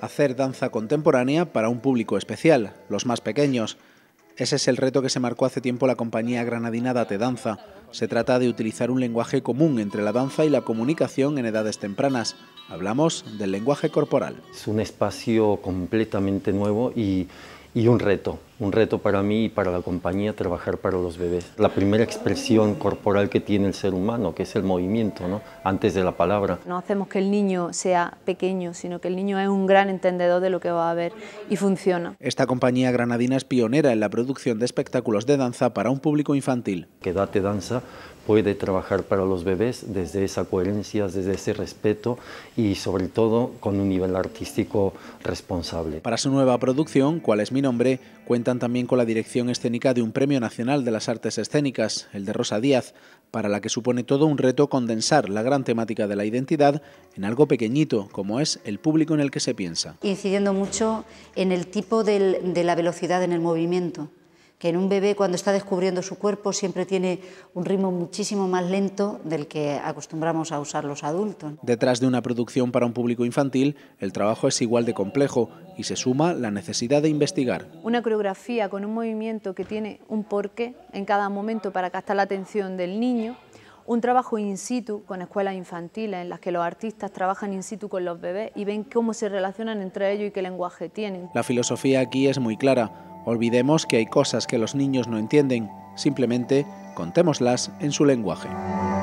hacer danza contemporánea para un público especial, los más pequeños. Ese es el reto que se marcó hace tiempo la compañía granadina Date Danza. Se trata de utilizar un lenguaje común entre la danza y la comunicación en edades tempranas. Hablamos del lenguaje corporal. Es un espacio completamente nuevo y un reto para mí y para la compañía trabajar para los bebés. La primera expresión corporal que tiene el ser humano, que es el movimiento, ¿no? Antes de la palabra. No hacemos que el niño sea pequeño, sino que el niño es un gran entendedor de lo que va a ver y funciona. Esta compañía granadina es pionera en la producción de espectáculos de danza para un público infantil. Que Date Danza puede trabajar para los bebés desde esa coherencia, desde ese respeto y sobre todo con un nivel artístico responsable. Para su nueva producción, ¿Cuál es mi nombre?, cuentan también con la dirección escénica de un Premio Nacional de las Artes Escénicas, el de Rosa Díaz, para la que supone todo un reto condensar la gran temática de la identidad en algo pequeñito, como es el público en el que se piensa. Incidiendo mucho en el tipo de la velocidad en el movimiento, que en un bebé cuando está descubriendo su cuerpo siempre tiene un ritmo muchísimo más lento del que acostumbramos a usar los adultos. Detrás de una producción para un público infantil, el trabajo es igual de complejo y se suma la necesidad de investigar. Una coreografía con un movimiento que tiene un porqué en cada momento para captar la atención del niño. Un trabajo in situ con escuelas infantiles en las que los artistas trabajan in situ con los bebés y ven cómo se relacionan entre ellos y qué lenguaje tienen. La filosofía aquí es muy clara. Olvidemos que hay cosas que los niños no entienden, simplemente contémoslas en su lenguaje.